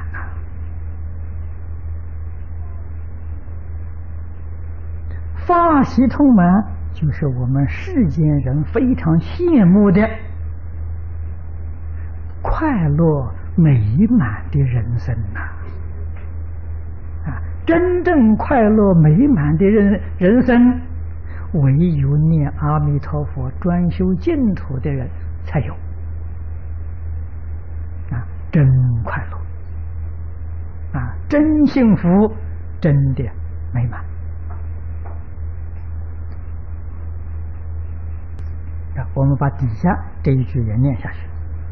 法喜充满，就是我们世间人非常羡慕的快乐美满的人生真正快乐美满的人生，唯有念阿弥陀佛专修净土的人才有真快乐真幸福，真的美满我们把底下这一句也念下去。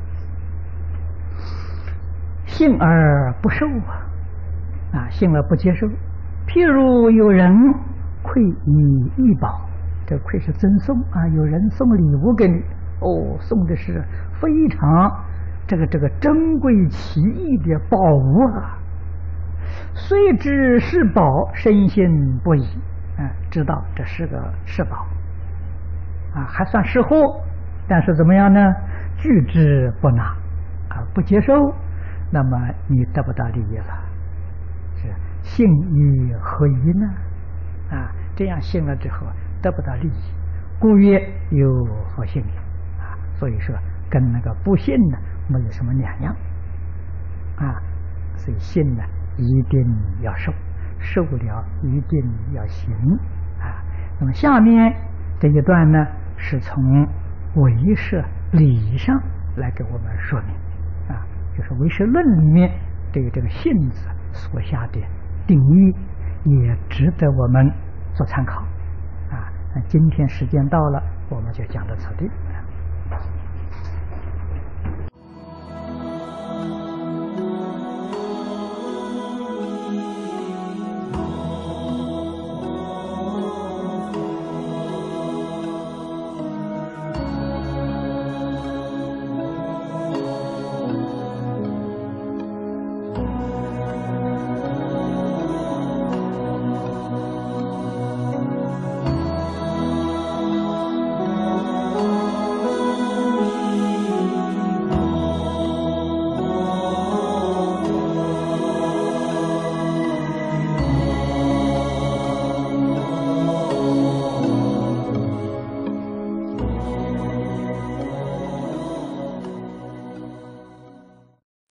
信而不受信而不接受。譬如有人馈以异宝，这馈是赠送有人送礼物给你送的是非常这个珍贵奇异的宝物虽知是宝，深信不疑知道这是个是宝还算是货，但是怎么样呢？拒之不拿不接受，那么你得不到利益了。是信以何疑呢？这样信了之后得不到利益，故曰有佛性也所以说跟那个不信呢没有什么两样所以信呢一定要受， 受了一定要行啊。那么下面这一段呢，是从唯识理上来给我们说明啊，就是唯识论里面对这个性字所下的定义，也值得我们做参考啊。那今天时间到了，我们就讲到此地。